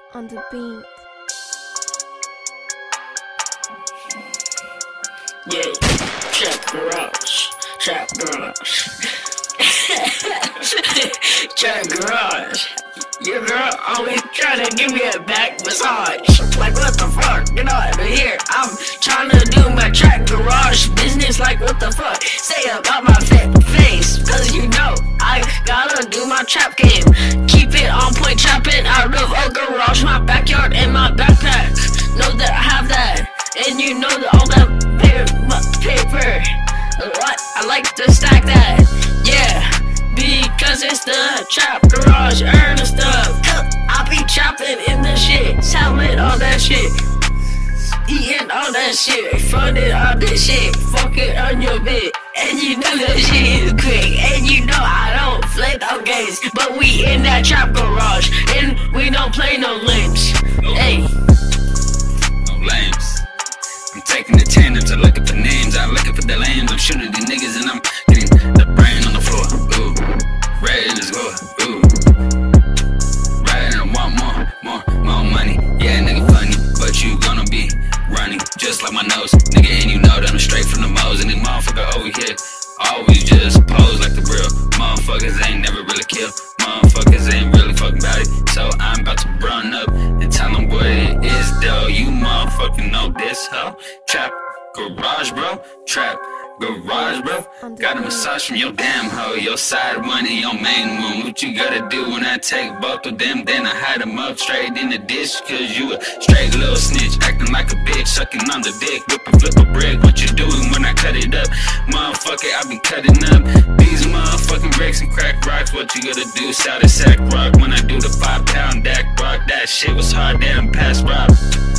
on the beat. Yeah, trap garage, trap garage, trap garage. Your girl always trying to give me a back massage. Like what the fuck, get out of here. I'm trying to do my trap garage business. Like what the fuck, say about my face. Cause you know I gotta do my trap game. Keep it on point, trapping out of a garage. My backyard and my backpack. Know that I have that. And you know that all that paper. I like to stack that. Yeah, because it's the trap garage. Earn the stuff. I be trapping in the shit. Selling all that shit. Eating all that shit. Funding all this shit. Fuck it on your bed. And you know that shit is quick. And you know I don't play no games. But we in that trap garage. And we don't play no lames. Hey. No lames. I'm taking the tandems, I'm looking for names, I'm looking for the lanes. I'm shooting these niggas and I'm getting the brain on the floor. Ooh, ready, let's go. Ooh, right, and I want more money. Yeah, nigga funny, but you gonna be running just like my nose, nigga. And you know that I'm straight from the Mo's. And this motherfucker over here always just pose like the real motherfuckers. Ain't never really kill. Motherfuckers ain't really fucking about it. So I'm about to run up and tell them what it is, though. You motherfucking know this, hoe. Trap garage, bro. Trap garage, bro. Got a massage from your damn hoe. Your side one and your main one. What you gotta do when I take both of them? Then I hide them up straight in the dish. Cause you a straight little snitch. Acting like a bitch, sucking on the dick. Whip and flip a brick. What you doing when I cut it up? Motherfucker, I be cutting up these motherfucking bricks and crack rocks. What you gotta do? Shout a sack rock. When I do the 5-pound DAC rock, that shit was hard, damn past rock.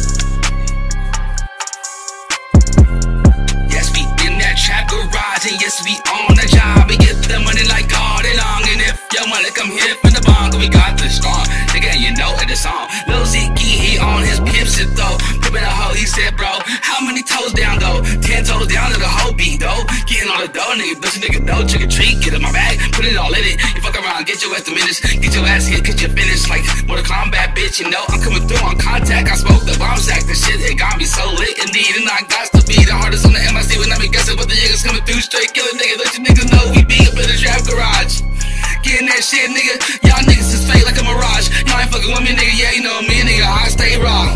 Yes, we in that trap garage, and yes, we on the job. We get the money like all day long. And if your money come here from the bong, we got the strong. Nigga, you know it, the song. Lil Zeke, he on his pimp shit though. Pimpin' a hoe, he said, bro, how many toes down though? 10 toes down to the whole beat though. Getting all the dough, nigga, bitch, nigga, dough, trick or treat. Get in my bag, put it all in it. You fuck around, get your ass to minutes. Get your ass hit, cause you finished. Like, what a combat bitch, you know. I'm coming through on contact. I smoke the bomb sack. The shit, it got me so lit indeed. And I got to be the hardest on the MIC when I be guessing what the niggas coming through straight. Killing niggas, let you niggas know we be up in the trap garage. Getting that shit, nigga. Y'all niggas is fake like a mirage. Y'all ain't fucking with me, nigga. Yeah, you know me, nigga. I stay raw.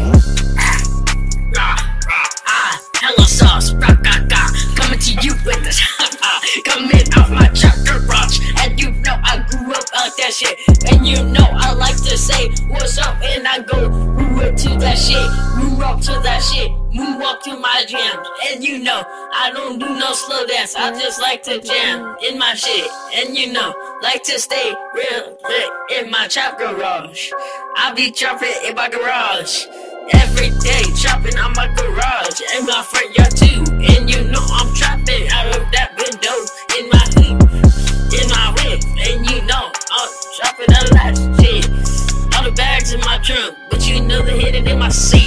Hello sauce, coming to you with this. Coming out my trap garage. And you know I grew up out that shit. And you know I like to say what's up. And I go move to that shit. Move up to that shit. Move up to my jams. And you know I don't do no slow dance. I just like to jam in my shit. And you know, like to stay real lit in my trap garage. I be trapping in my garage every day, trapping on my garage and my front yard too. And you know I'm trapping out of that window in my hoop, in my whip. And you know I'm trapping a lot of shit. All the bags in my trunk, but you know they're hidden in my seat.